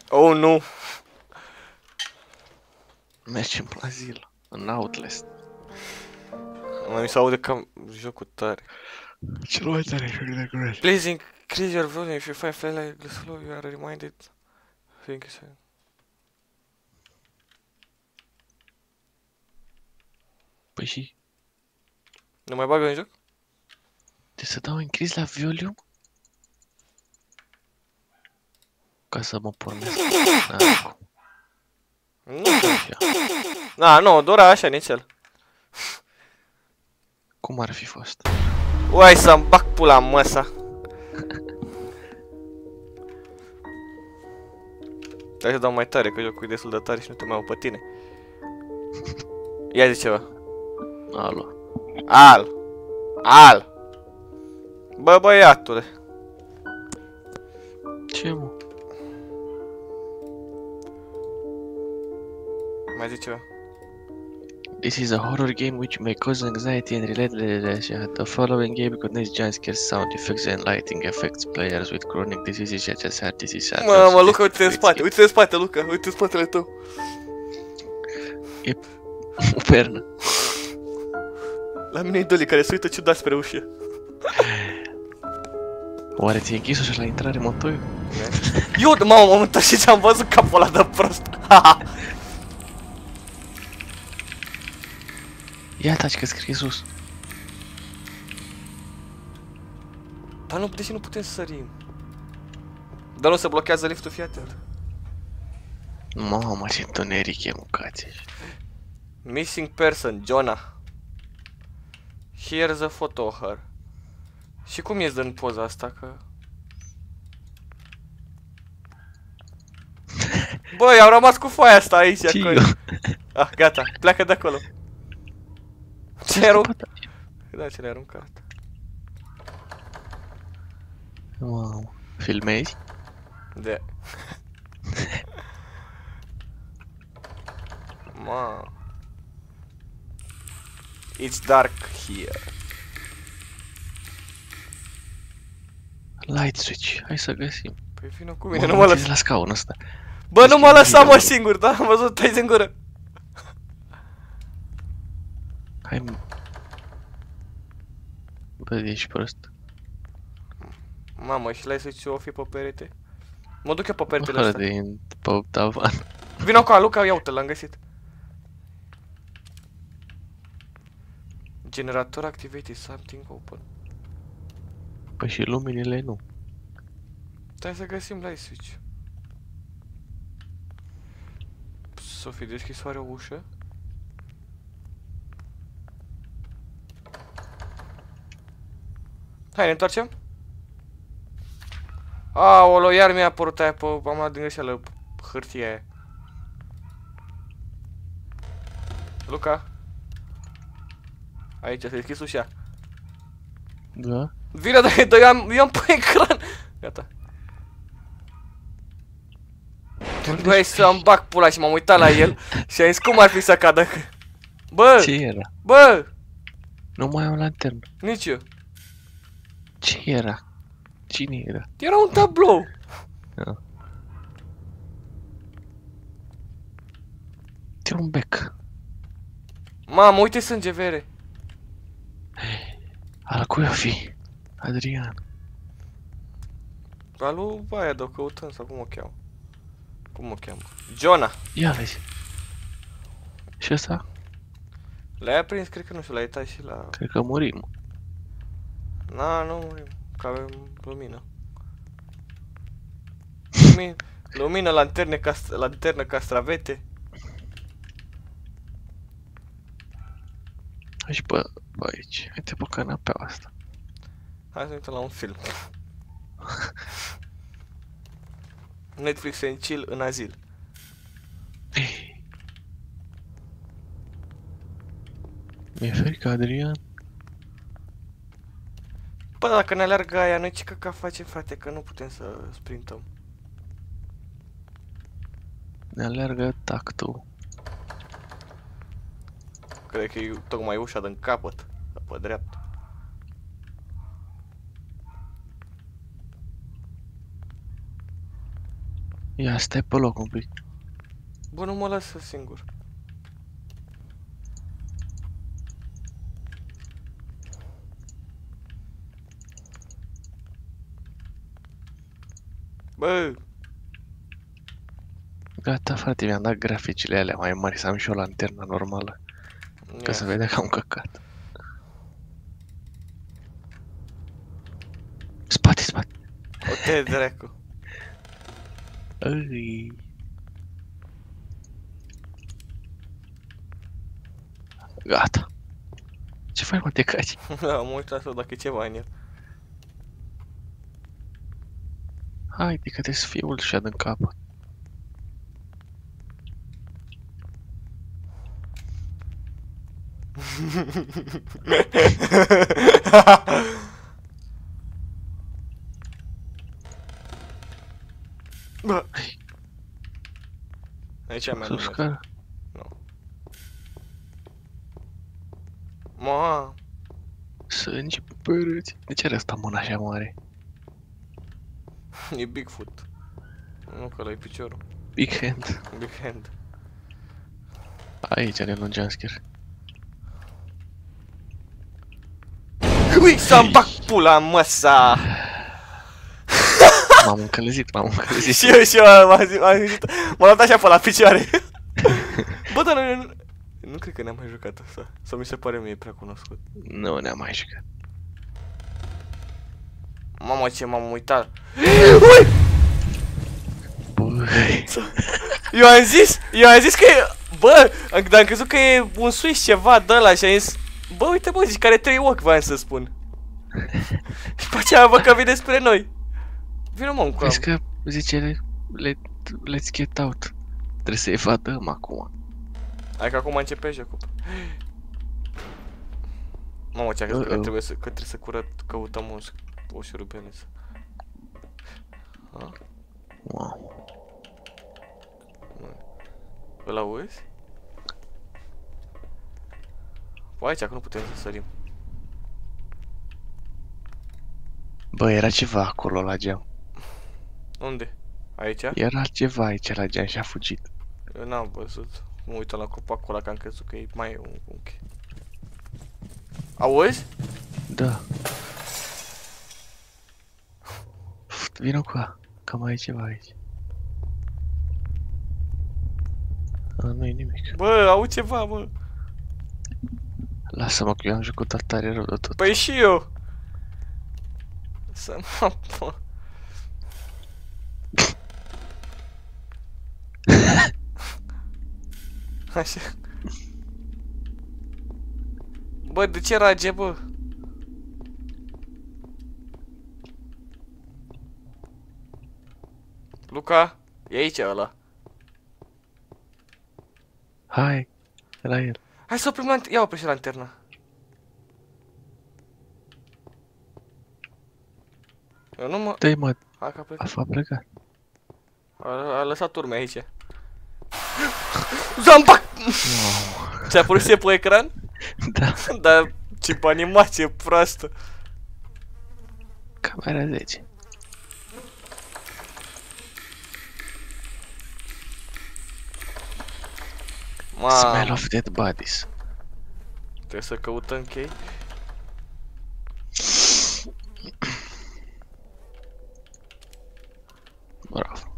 Oh, nu! Mergem la zil, în Outlast. Mi se aude cam jocul tare. Cel mai tare joc de curaj. Please increase your volume if you find fairly slow, you are reminded. Thank you, sir. Păi și... Nu mai bagă în joc? Trebuie să dau increase la volume? Ca să mă pornesc. Nu știu. Da, nu, doar așa, nici el. Cum ar fi fost? Uai să-mi bag pula în măsa. Hai să dau mai tare, că jocul e destul de tare și nu te mai au pe tine. Ia zi ceva. Alo. Al. Bă, băiatule. Ce, mă? Mai zi ceva. This is a horror game which may cause anxiety and relentless. The following game contains jump scares, sound effects and lighting effects. Players with chronic diseases such as heart disease are Mă, Luca, uite-te în spate, uite-te în spate, Luca, uite-te în spatele tău. E o pernă. La mine e Dolly care se uită ciudat spre ușă. Oare ți-ai închis ușa la intrare, motoiul? Eu, mamă, m-am uitat și ți-am văzut capul ăla de prost. Ia taci că scrie sus. Dar nu, de ce nu putem să sărim? Dar nu se blochează liftul, fii atent. Mamă, ce întuneric e, mâncați. Missing person, Jonah. Here's a photo of her. Și cum ies din poza asta, că... Băi, am rămas cu foaia asta aici, acolo. Ah, gata, pleacă de acolo. Ce ai aruncat? Da, ce le-ai aruncat? Wow. Filmezi? Da. Ma. It's dark here. Light switch. Hai să găsim. Păi vină cu mine, nu mă lăsa. La scaunul ăsta. Bă, nu mă lăsa, mă, singur, da? Am văzut, tai în gură. Hai, bă, ești prost. Mamă, și light switch-ul o fi pe perete. Mă duc eu pe peretele ăsta. Pe tavan. Vino cu Luca, ia uite, l-am găsit. Generator activated, something open. Păi și luminile nu. Hai să găsim light switch. S-o fi deschis oare o ușă? Hai, ne întoarcem? Aolo, iar mi-a apărut aia pe... am luat din greșeală hârtia aia. Luca? Aici, s-a deschis ușa. Da? Vine, dar eu am pe ecran. Gata. Băi, să-mi bag pula și m-am uitat la el și am zis cum ar fi să cadă. Bă! Ce era? Bă! Nu mai am lanternă. Nici eu. Ce era? Cine era? Era un tablou. Da. Te un bec. Mamă, uite sânge vere. Al cui o fi? Adrian. Alu, aia de-o căutăm sau cum o cheamă? Cum o cheamă? Jonah. Ia vezi. Și ăsta? Le-ai aprins, cred că nu știu, l-ai uitat și la... Cred că murim. Na, nu murim, că avem lumină. Lumină, lanternă, castravete. Hai și bă, aici. Uite pe canapeaua asta. Hai să ne uităm la un film. Netflix and chill în azil. Mi-e frică, Adrian. Bă, dacă ne alergă aia, noi ce căca facem, frate, că nu putem să sprintăm. Ne alergă tactul. Cred că e tocmai ușa din capăt, pe dreapta. Ia, stai pe loc un pic. Bă, nu mă lasă singur. Bă! Gata, frate, mi-am dat graficile alea mai mari, să am și o lanternă normală. Ca să vedea că am căcat. Spate, spate. O te dracu. Ai. Gata. Ce faci, mă, te caci? Am uitat să dacă e ceva în el. Haide, că trebuie să fie ulșad în capăt. Bă. Aici mi-am Sus, cara. Nu. Ma. Sânge pe părăți. De ce are asta mâna așa mare? E Bigfoot. Nu că ăla e piciorul. Big hand. Big hand. Aici are un jumpscare. Ui, să-mi bag pula în măsa! M-am încălzit, m-am încălzit. Și eu m-am luat așa pe la picioare. Bă, dar nu cred că ne-am mai jucat asta. Sau mi se pare mie prea cunoscut. Nu ne-am mai jucat. Mamă, ce m-am uitat. Ui! Băi. Eu am zis că e... Bă, dar am crezut că e un switch ceva de ăla și am zis... Bă, uite bă, zici că are 3 ochi, voiam să spun. Și pe aceea văd că vine spre noi. Vino mă, cu Vezi că zice let's get out. Trebuie să evadăm acum. Hai că acum începe jocul. Mamă, ce-a crezut că trebuie să căutăm o șurubelniță. Wow. Îl auzi? Bă, aici, că nu putem să sărim. Bă, era ceva acolo la geam. Unde? Aici? Era ceva aici la geam și a fugit. Eu n-am văzut. Mă uitam la copacul ăla că am crezut că e mai un unchi. Auzi? Da. Vino cu a, că mai e ceva aici. A, nu-i nimic. Bă, au ceva, bă. Lasă-mă că eu am jucat tare rău de tot. Păi și eu. Să mă... Așa. Bă, de ce rage, bă? Luca, e aici ăla. Hai, la el. Hai să oprim lanterna. Ia opri și lanterna. Eu nu mă... Dă-i mă, Hai că a plecat. a plecat. A lăsat urme aici. Zambac! Ți-a apărut și pe ecran? Da. Dar ce animație proastă. Camera 10. Smell of dead bodies. Trebuie să căutăm chei. Bravo.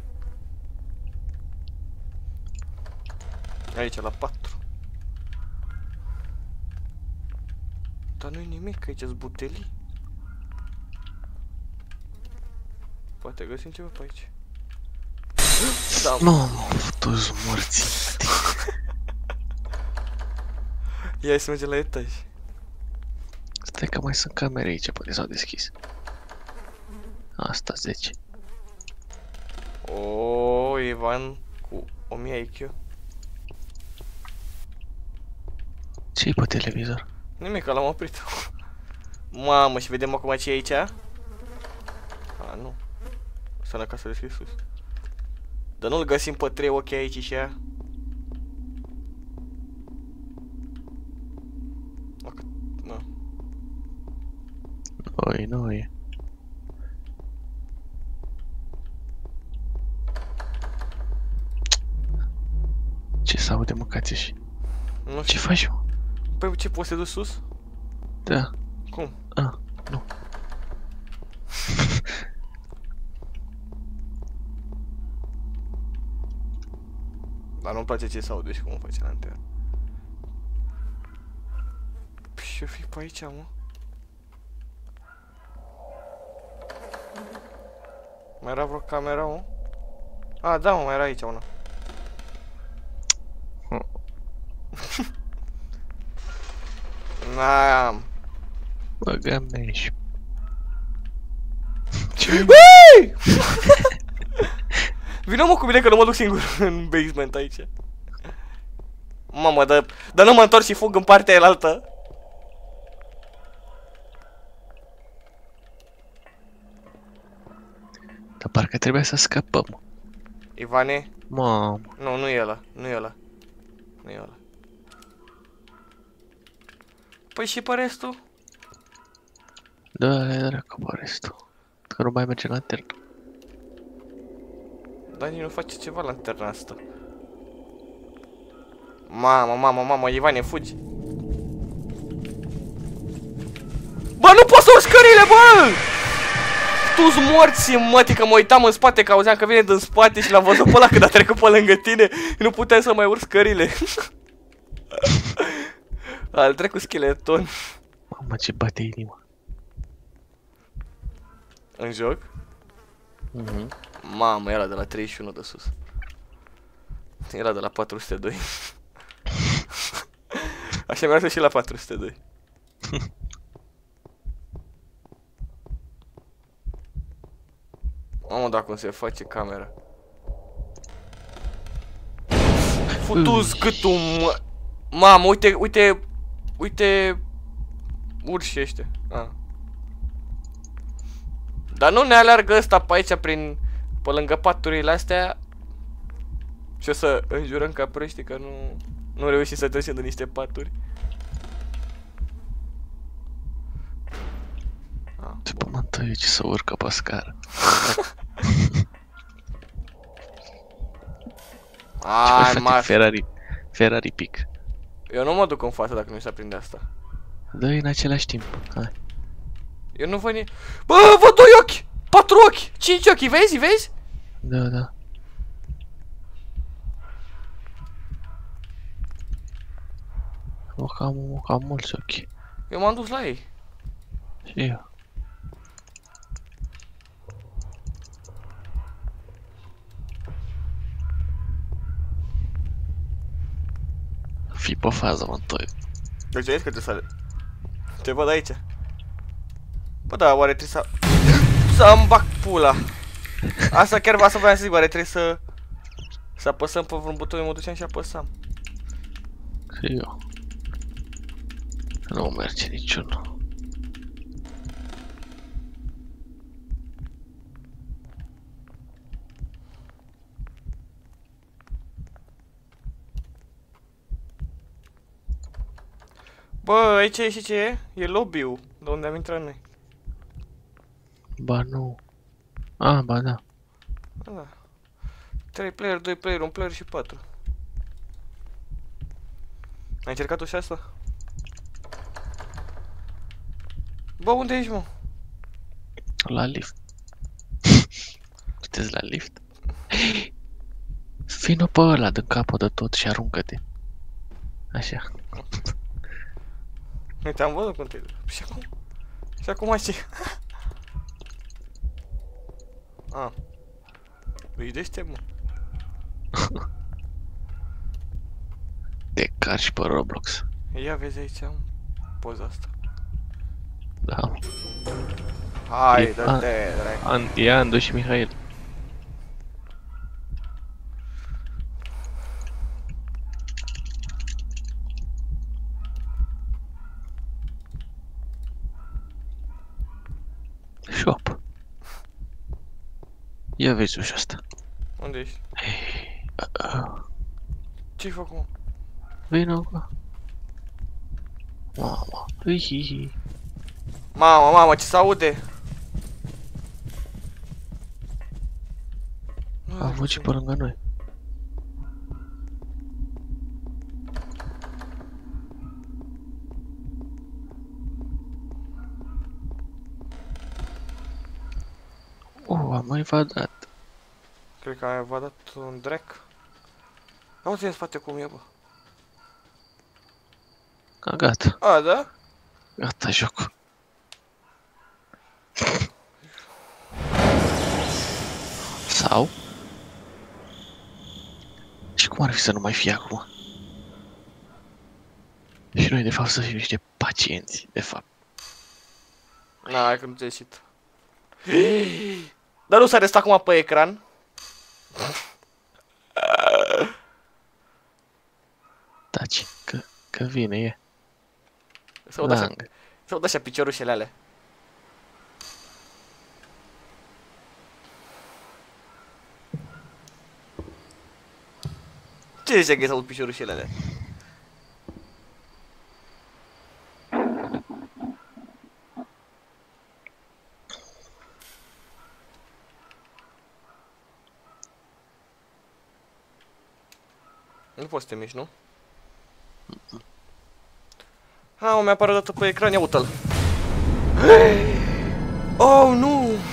Aici, la 4. Dar nu-i nimic, aici sunt butelii. Poate găsim ceva pe aici. Da, Nu, toți morții. ia să mergem la etaj. Stai că mai sunt camere aici, poate s-au deschis. Asta 10. O, Ivan cu 1000 IQ. Ce-i pe televizor? Nimic, l-am oprit. Mamă, și vedem acum ce e aici? A, nu. Să ca să deschid sus. Dar nu-l găsim pe 3 ochi aici și ea. Nu. Oi, nu e. Ce se aude, mâncați și? Nu Ce știu. faci, mă? Păi ce, poți să te duci sus? Da. Cum? Nu. Dar nu-mi place ce se aude și cum o face lanterna. Păi ce-o fi pe aici, mă? Mai era vreo camera, mă? A, da, mă, mai era aici una. N-am. Băgă meși. Uii! Vino mă cu mine că nu mă duc singur în basement aici. Mamă, dar nu mă întorc și fug în partea elaltă. Dar parcă trebuia să scăpăm. Ivane? Mamă. Nu, nu e ăla, nu e ăla. Nu e ăla. Păi și pe restul? Da, dracu, pe restul. Că nu mai merge lanterna. Dar nici nu face ceva lanterna asta. Mamă, Ivane, fugi. Bă, nu pot să urc scările, bă! Tu-s morți, mătii, că mă uitam în spate, că auzeam că vine din spate și l-am văzut pe ăla când a trecut pe lângă tine. Nu puteam să mai urc scările. Al trecut scheleton. Mamă, ce bate inima. În joc? Mamă, era de la 31 de sus. Era de la 402. Așa mi-a și la 402. Mamă, da, cum se face camera. Futu-ți gâtul, mă. Mamă, uite urși ăștia. Dar nu ne aleargă ăsta pe aici pe lângă paturile astea. Și o să înjurăm ca proști că nu reușim să trecem de niște paturi. Ce pământăie, ce să urcă pe scară. Ai, mă. Ferrari pic. Eu nu mă duc în față dacă nu se aprinde asta. Dă-i în același timp. Hai. Eu nu văd Bă, văd 2 ochi! 4 ochi! 5 ochi, vezi? Da. O cam mulți ochi. Eu m-am dus la ei. Și eu. Fii pe fază, mă, toi. Deci aici că trebuie să... Te văd aici. Bă, da, oare trebuie să-mi bag pula. Asta chiar vreau să vreau să zic, oare trebuie să apăsăm pe vreun buton, mă duceam și apăsam. Și eu. Nu merge niciunul. Bă, aici e și ce e? E lobby-ul, de unde am intrat noi. Ba nu. Ah, ba da. Da. 3 player, 2 player, 1 player și 4. Ai încercat-o și asta? Bă, unde ești, mă? La lift. Sunteți la lift? Vino pe ăla din capul de tot și aruncă-te. Așa. Uite, am văzut cum te duci. Și acum? Și acum ce? Ești deștept, mă. Te carci pe Roblox. Ia vezi aici, am poza asta. Da. Hai, dă-te, drag. E Andu și Mihail. Shop. Ia vezi ușa asta. Unde ești? Ce-ai făcut, mă? Vino cu. Mama. Hihihi. Mamă, ce s-aude? A avut și pe lângă noi. Am mai evadat. Cred că am evadat un drec. Am în spate cum e, bă. Gata. A, da? Gata jocul. Sau? Și cum ar fi să nu mai fie acum? Și noi de fapt să fim niște pacienți, de fapt. Na, hai că nu ți-a ieșit. Dar nu s-a restat acum pe ecran. Taci, că vine, e. Să aud așa, Lang. să aud așa piciorușele alea. Ce zice că să aud piciorușele alea? Nu poți să te miști, nu? Ha, mi-a apărut dată pe ecran, ia uite-l. Oh, nu!